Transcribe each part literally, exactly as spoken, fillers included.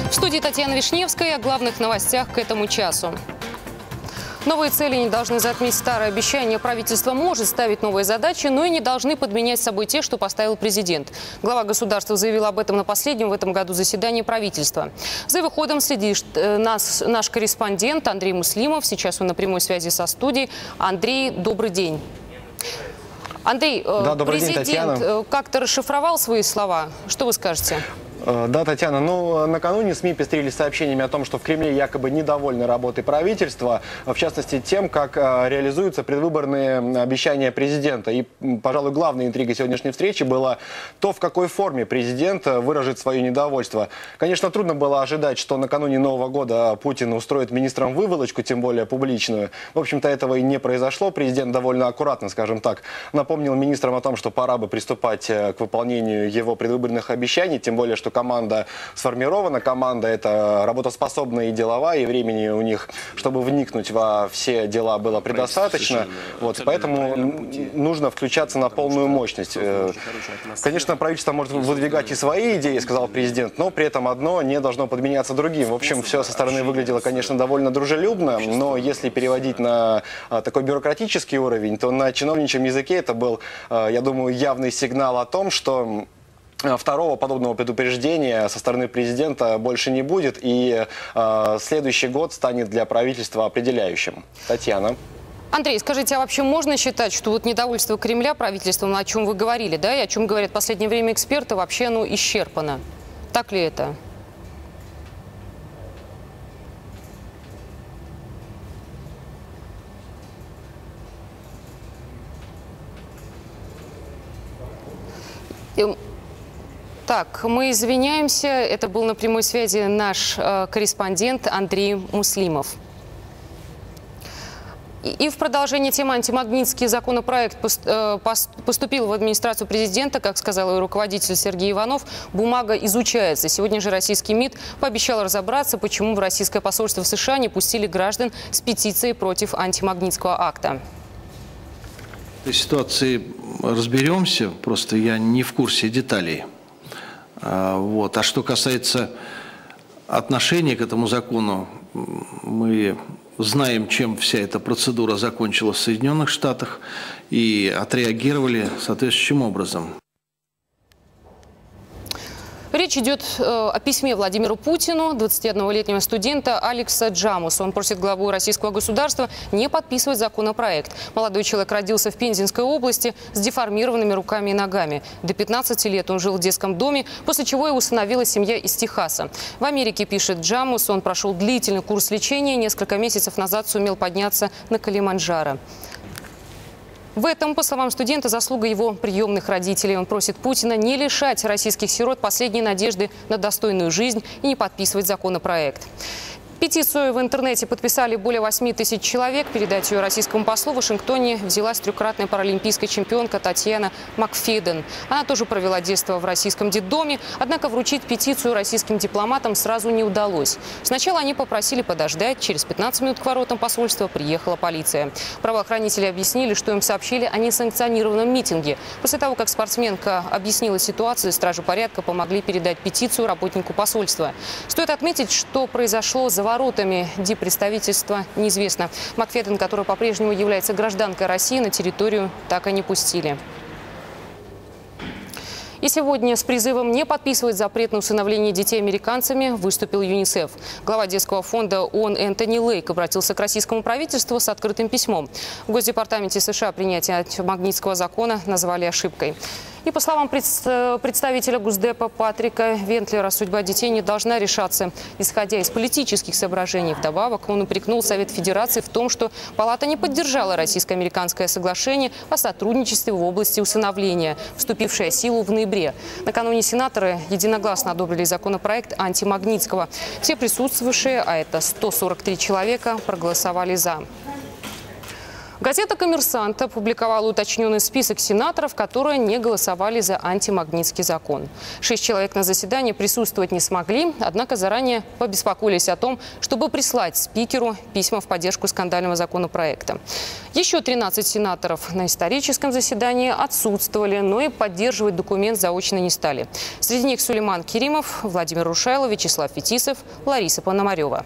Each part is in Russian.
В студии Татьяна Вишневская о главных новостях к этому часу. Новые цели не должны затмить старые обещания. Правительство может ставить новые задачи, но и не должны подменять собой те, что поставил президент. Глава государства заявил об этом на последнем в этом году заседании правительства. За его ходом следит наш, наш корреспондент Андрей Муслимов. Сейчас он на прямой связи со студией. Андрей, добрый день. Андрей, да, президент как-то расшифровал свои слова. Что вы скажете? Да, Татьяна, ну, накануне СМИ пестрили сообщениями о том, что в Кремле якобы недовольны работой правительства, в частности тем, как реализуются предвыборные обещания президента. И, пожалуй, главной интригой сегодняшней встречи было то, в какой форме президент выражит свое недовольство. Конечно, трудно было ожидать, что накануне Нового года Путин устроит министрам выволочку, тем более публичную. В общем-то, этого и не произошло. Президент довольно аккуратно, скажем так, напомнил министрам о том, что пора бы приступать к выполнению его предвыборных обещаний, тем более, что команда сформирована, команда это работоспособная и деловая, и времени у них, чтобы вникнуть во все дела, было предостаточно. Вот, поэтому нужно включаться на полную мощность. Конечно, правительство может выдвигать и свои идеи, сказал президент, но при этом одно не должно подменяться другим. В общем, все со стороны выглядело, конечно, довольно дружелюбно, но если переводить на такой бюрократический уровень, то на чиновничьем языке это был, я думаю, явный сигнал о том, что второго подобного предупреждения со стороны президента больше не будет, и э, следующий год станет для правительства определяющим. Татьяна. Андрей, скажите, а вообще можно считать, что вот недовольство Кремля правительством, о чем вы говорили, да, и о чем говорят в последнее время эксперты, вообще оно исчерпано? Так ли это? И... Так, мы извиняемся. Это был на прямой связи наш э, корреспондент Андрей Муслимов. И, и в продолжение темы антимагнитский законопроект пост, э, поступил в администрацию президента, как сказал и руководитель Сергей Иванов. Бумага изучается. Сегодня же российский МИД пообещал разобраться, почему в российское посольство в США не пустили граждан с петицией против антимагнитского акта. В этой ситуации разберемся. Просто я не в курсе деталей. Вот. А что касается отношения к этому закону, мы знаем, чем вся эта процедура закончилась в Соединенных Штатах и отреагировали соответствующим образом. Речь идет э, о письме Владимиру Путину двадцатиоднолетнего студента Алекса Джамуса. Он просит главу российского государства не подписывать законопроект. Молодой человек родился в Пензенской области с деформированными руками и ногами. До пятнадцати лет он жил в детском доме, после чего его усыновила семья из Техаса. В Америке, пишет Джамус, он прошел длительный курс лечения. Несколько месяцев назад сумел подняться на Килиманджаро. В этом, по словам студента, заслуга его приемных родителей. Он просит Путина не лишать российских сирот последней надежды на достойную жизнь и не подписывать законопроект. Петицию в интернете подписали более восьми тысяч человек. Передать ее российскому послу в Вашингтоне взялась трехкратная паралимпийская чемпионка Татьяна Макфеден. Она тоже провела детство в российском детдоме, однако вручить петицию российским дипломатам сразу не удалось. Сначала они попросили подождать. Через пятнадцать минут к воротам посольства приехала полиция. Правоохранители объяснили, что им сообщили о несанкционированном митинге. После того, как спортсменка объяснила ситуацию, стражи порядка помогли передать петицию работнику посольства. Стоит отметить, что произошло за воротами диппредставительства неизвестно. Макфеден, которая по-прежнему является гражданкой России, на территорию так и не пустили. И сегодня с призывом не подписывать запрет на усыновление детей американцами выступил ЮНИСЕФ. Глава детского фонда ООН Энтони Лейк обратился к российскому правительству с открытым письмом. В Госдепартаменте США принятие антимагнитского закона назвали ошибкой. И по словам представителя Госдепа Патрика Вентлера, судьба детей не должна решаться, исходя из политических соображений. Вдобавок он упрекнул Совет Федерации в том, что Палата не поддержала российско-американское соглашение о сотрудничестве в области усыновления, вступившее в силу в ноябре. Накануне сенаторы единогласно одобрили законопроект антимагнитского. Все присутствовавшие, а это сто сорок три человека, проголосовали за. Газета «Коммерсант» опубликовала уточненный список сенаторов, которые не голосовали за антимагнитский закон. Шесть человек на заседании присутствовать не смогли, однако заранее побеспокоились о том, чтобы прислать спикеру письма в поддержку скандального законопроекта. Еще тринадцать сенаторов на историческом заседании отсутствовали, но и поддерживать документ заочно не стали. Среди них Сулейман Керимов, Владимир Рушайлов, Вячеслав Фетисов, Лариса Пономарева.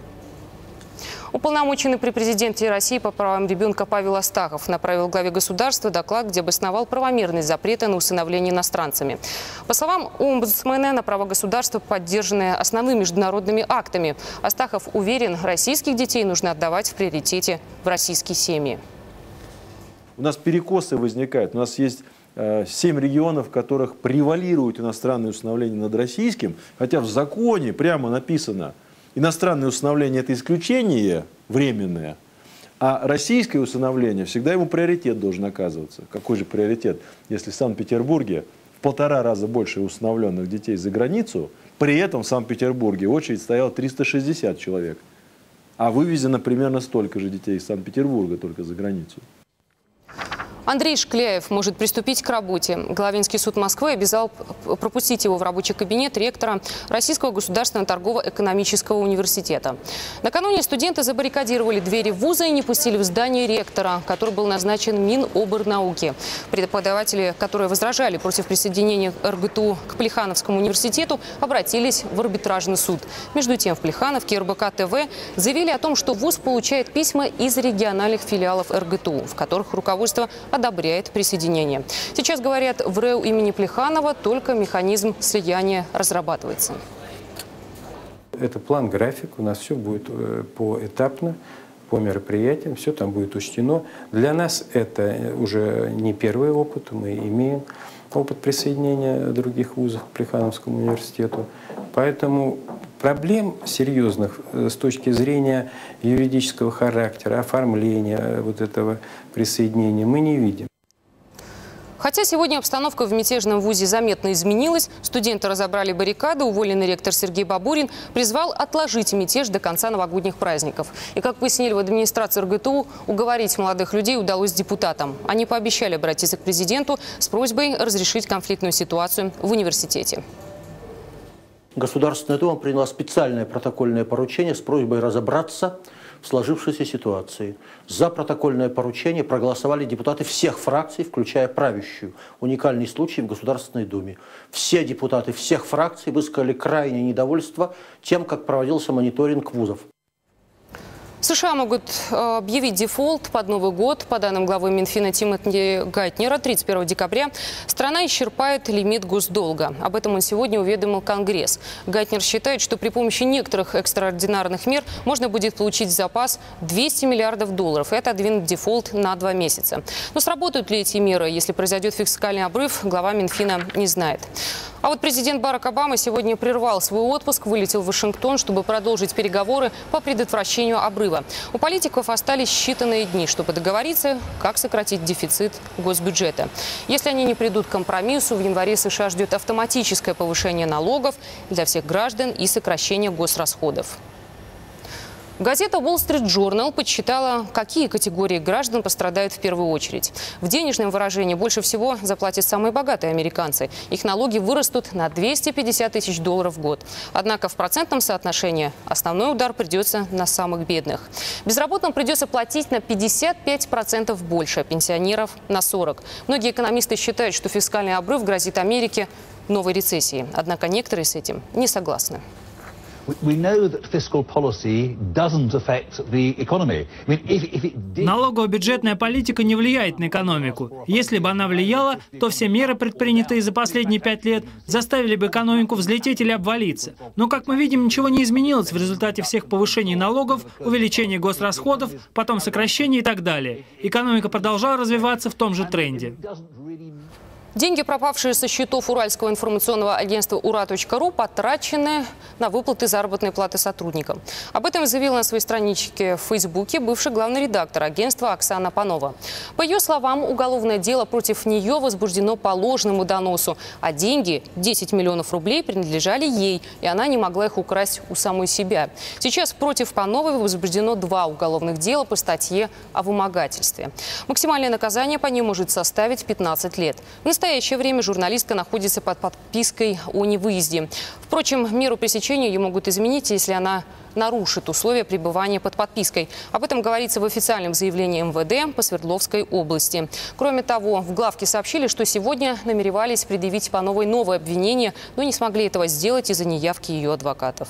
Уполномоченный при президенте России по правам ребенка Павел Астахов направил главе государства доклад, где обосновал правомерность запрета на усыновление иностранцами. По словам омбудсмена, на право государства поддержаны основными международными актами. Астахов уверен, российских детей нужно отдавать в приоритете в российские семьи. У нас перекосы возникают. У нас есть э, семь регионов, в которых превалирует иностранное усыновление над российским, хотя в законе прямо написано: иностранное усыновление – это исключение временное, а российское усыновление всегда ему приоритет должен оказываться. Какой же приоритет, если в Санкт-Петербурге в полтора раза больше усыновленных детей за границу, при этом в Санкт-Петербурге очередь стояла триста шестьдесят человек, а вывезено примерно столько же детей из Санкт-Петербурга только за границу. Андрей Шкляев может приступить к работе. Главинский суд Москвы обязал пропустить его в рабочий кабинет ректора Российского государственного торгово-экономического университета. Накануне студенты забаррикадировали двери вуза и не пустили в здание ректора, который был назначен Миноборнауки. Преподаватели, которые возражали против присоединения эр гэ тэ у к Плехановскому университету, обратились в арбитражный суд. Между тем, в Плехановке эр бэ ка тэ вэ заявили о том, что вуз получает письма из региональных филиалов эр гэ тэ у, в которых руководство одобряет присоединение. Сейчас, говорят, в РЭУ имени Плеханова только механизм слияния разрабатывается. Это план, график. У нас все будет поэтапно, по мероприятиям, все там будет учтено. Для нас это уже не первый опыт. Мы имеем опыт присоединения других вузов к Плехановскому университету. Поэтому проблем серьезных с точки зрения юридического характера, оформления вот этого присоединения мы не видим. Хотя сегодня обстановка в мятежном вузе заметно изменилась, студенты разобрали баррикады, уволенный ректор Сергей Бабурин призвал отложить мятеж до конца новогодних праздников. И, как пояснили в администрации эр гэ тэ у, уговорить молодых людей удалось депутатам. Они пообещали обратиться к президенту с просьбой разрешить конфликтную ситуацию в университете. Государственная Дума приняла специальное протокольное поручение с просьбой разобраться в сложившейся ситуации. За протокольное поручение проголосовали депутаты всех фракций, включая правящую. Уникальный случай в Государственной Думе. Все депутаты всех фракций высказали крайнее недовольство тем, как проводился мониторинг вузов. США могут объявить дефолт под Новый год. По данным главы Минфина Тимоти Гайтнера, тридцать первого декабря страна исчерпает лимит госдолга. Об этом он сегодня уведомил Конгресс. Гайтнер считает, что при помощи некоторых экстраординарных мер можно будет получить в запас двести миллиардов долларов и отодвинуть дефолт на два месяца. Но сработают ли эти меры, если произойдет фискальный обрыв, глава Минфина не знает. А вот президент Барак Обама сегодня прервал свой отпуск, вылетел в Вашингтон, чтобы продолжить переговоры по предотвращению обрыва. У политиков остались считанные дни, чтобы договориться, как сократить дефицит госбюджета. Если они не придут к компромиссу, в январе США ждет автоматическое повышение налогов для всех граждан и сокращение госрасходов. Газета Wall Street Journal подсчитала, какие категории граждан пострадают в первую очередь. В денежном выражении больше всего заплатят самые богатые американцы. Их налоги вырастут на двести пятьдесят тысяч долларов в год. Однако в процентном соотношении основной удар придется на самых бедных. Безработным придется платить на пятьдесят пять процентов больше, а пенсионеров – на сорок процентов. Многие экономисты считают, что фискальный обрыв грозит Америке новой рецессией. Однако некоторые с этим не согласны. Налогово-бюджетная политика не влияет на экономику. Если бы она влияла, то все меры, предпринятые за последние пять лет, заставили бы экономику взлететь или обвалиться. Но, как мы видим, ничего не изменилось в результате всех повышений налогов, увеличения госрасходов, потом сокращений и так далее. Экономика продолжала развиваться в том же тренде. Деньги, пропавшие со счетов Уральского информационного агентства ура точка ру, потрачены на выплаты заработной платы сотрудникам. Об этом заявила на своей страничке в Фейсбуке бывший главный редактор агентства Оксана Панова. По ее словам, уголовное дело против нее возбуждено по ложному доносу, а деньги, десять миллионов рублей, принадлежали ей, и она не могла их украсть у самой себя. Сейчас против Пановой возбуждено два уголовных дела по статье о вымогательстве. Максимальное наказание по ней может составить пятнадцать лет. В настоящее время журналистка находится под подпиской о невыезде. Впрочем, меру пресечения ее могут изменить, если она нарушит условия пребывания под подпиской. Об этом говорится в официальном заявлении эм вэ дэ по Свердловской области. Кроме того, в главке сообщили, что сегодня намеревались предъявить Пановой новое обвинение, но не смогли этого сделать из-за неявки ее адвокатов.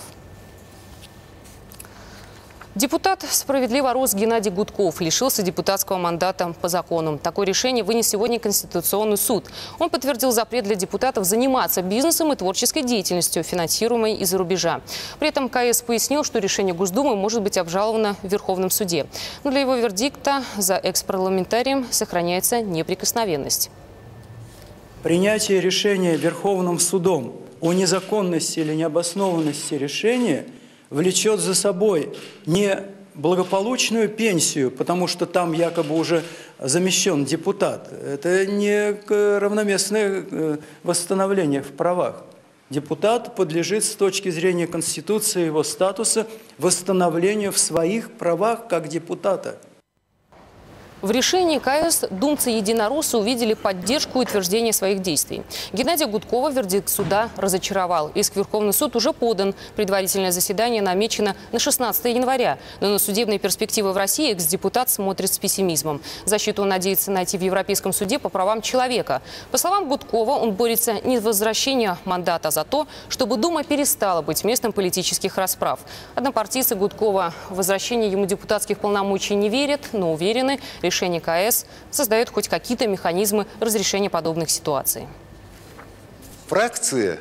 Депутат «Справедливо рос» Геннадий Гудков лишился депутатского мандата по закону. Такое решение вынес сегодня Конституционный суд. Он подтвердил запрет для депутатов заниматься бизнесом и творческой деятельностью, финансируемой из-за рубежа. При этом ка эс пояснил, что решение Госдумы может быть обжаловано в Верховном суде. Но для его вердикта за экс-парламентарием сохраняется неприкосновенность. Принятие решения Верховным судом о незаконности или необоснованности решения влечет за собой не благополучную пенсию, потому что там якобы уже замещен депутат. Это не равноместное восстановление в правах. Депутат подлежит с точки зрения Конституции его статуса восстановлению в своих правах как депутата. В решении ка эс думцы единороссы увидели поддержку и утверждение своих действий. Геннадия Гудкова вердикт суда разочаровал. Иск в Верховный суд уже подан. Предварительное заседание намечено на шестнадцатое января. Но на судебные перспективы в России экс-депутат смотрит с пессимизмом. Защиту он надеется найти в Европейском суде по правам человека. По словам Гудкова, он борется не за возвращение мандата, а за то, чтобы Дума перестала быть местом политических расправ. Однопартийцы Гудкова в возвращение ему депутатских полномочий не верят, но уверены, решение ка эс создает хоть какие-то механизмы разрешения подобных ситуаций. Фракции,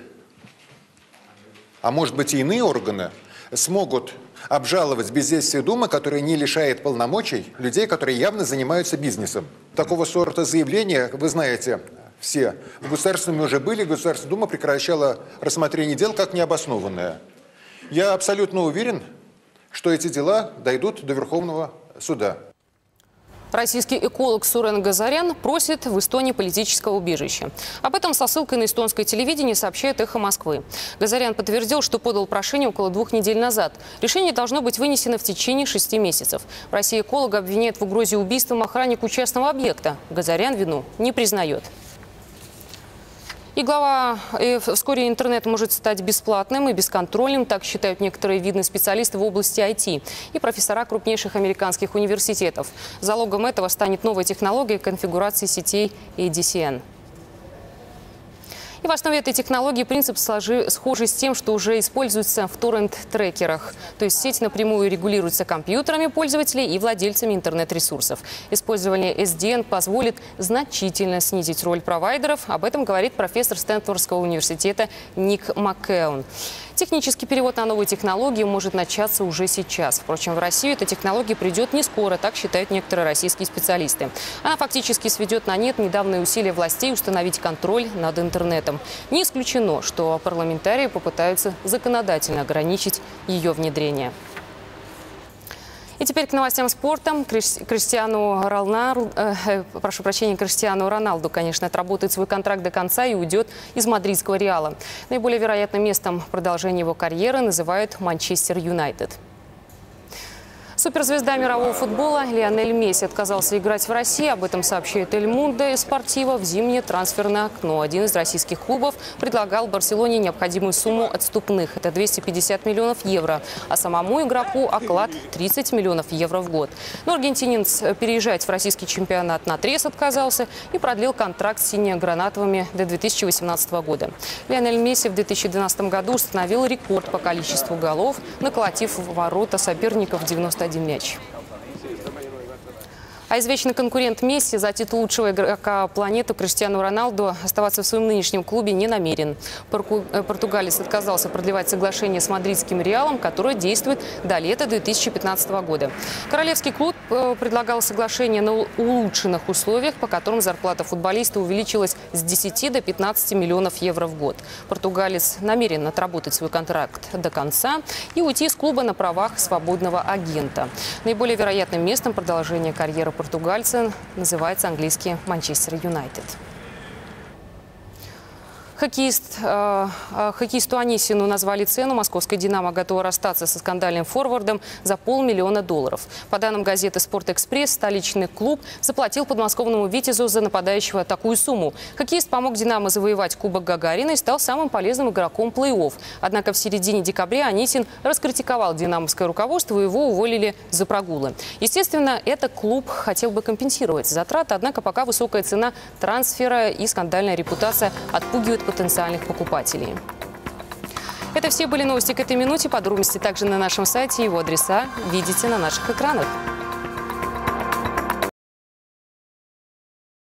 а может быть и иные органы, смогут обжаловать бездействие Думы, которое не лишает полномочий людей, которые явно занимаются бизнесом. Такого сорта заявления, вы знаете, все в Государственной Думе уже были, Государственная Дума прекращала рассмотрение дел как необоснованное. Я абсолютно уверен, что эти дела дойдут до Верховного суда. Российский эколог Сурен Газарян просит в Эстонии политического убежища. Об этом со ссылкой на эстонское телевидение сообщает «Эхо Москвы». Газарян подтвердил, что подал прошение около двух недель назад. Решение должно быть вынесено в течение шести месяцев. В России эколога обвиняет в угрозе убийством охраннику частного объекта. Газарян вину не признает. И глава, и вскоре интернет может стать бесплатным и бесконтрольным, так считают некоторые видные специалисты в области ай ти и профессора крупнейших американских университетов. Залогом этого станет новая технология конфигурации сетей эй ди си эн. И в основе этой технологии принцип сложи, схожий с тем, что уже используется в торрент-трекерах. То есть сеть напрямую регулируется компьютерами пользователей и владельцами интернет-ресурсов. Использование эс ди эн позволит значительно снизить роль провайдеров. Об этом говорит профессор Стэнфордского университета Ник Маккеон. Технический перевод на новые технологии может начаться уже сейчас. Впрочем, в Россию эта технология придет не скоро, так считают некоторые российские специалисты. Она фактически сведет на нет недавние усилия властей установить контроль над интернетом. Не исключено, что парламентарии попытаются законодательно ограничить ее внедрение. И теперь к новостям спорта. Криштиану Роналду, э, прошу прощения, Криштиану Роналду, конечно, отработает свой контракт до конца и уйдет из мадридского Реала. Наиболее вероятным местом продолжения его карьеры называют Манчестер Юнайтед. Суперзвезда мирового футбола Лионель Месси отказался играть в России. Об этом сообщает Эль Мундо и Спортиво в зимнее трансферное окно. Один из российских клубов предлагал Барселоне необходимую сумму отступных. Это двести пятьдесят миллионов евро. А самому игроку оклад тридцать миллионов евро в год. Но аргентинец переезжать в российский чемпионат наотрез отказался и продлил контракт с сине-гранатовыми до две тысячи восемнадцатого года. Лионель Месси в две тысячи двенадцатом году установил рекорд по количеству голов, наколотив в ворота соперников девяносто один мяч. А извечный конкурент Месси за титул лучшего игрока планеты Криштиану Роналду оставаться в своем нынешнем клубе не намерен. Португалец отказался продлевать соглашение с мадридским Реалом, которое действует до лета две тысячи пятнадцатого года. Королевский клуб предлагал соглашение на улучшенных условиях, по которым зарплата футболиста увеличилась с десяти до пятнадцати миллионов евро в год. Португалец намерен отработать свой контракт до конца и уйти из клуба на правах свободного агента. Наиболее вероятным местом продолжения карьеры португальца называется английский Манчестер Юнайтед. Хоккеист, э, хоккеисту Анисину назвали цену. Московская «Динамо» готова расстаться со скандальным форвардом за полмиллиона долларов. По данным газеты «Спортэкспресс», столичный клуб заплатил подмосковному «Витязю» за нападающего такую сумму. Хоккеист помог «Динамо» завоевать Кубок Гагарина и стал самым полезным игроком плей-офф. Однако в середине декабря Анисин раскритиковал динамовское руководство, и его уволили за прогулы. Естественно, это клуб хотел бы компенсировать затраты, однако пока высокая цена трансфера и скандальная репутация отпугивают потенциальных покупателей. Это все были новости к этой минуте. Подробности также на нашем сайте. Его адреса видите на наших экранах.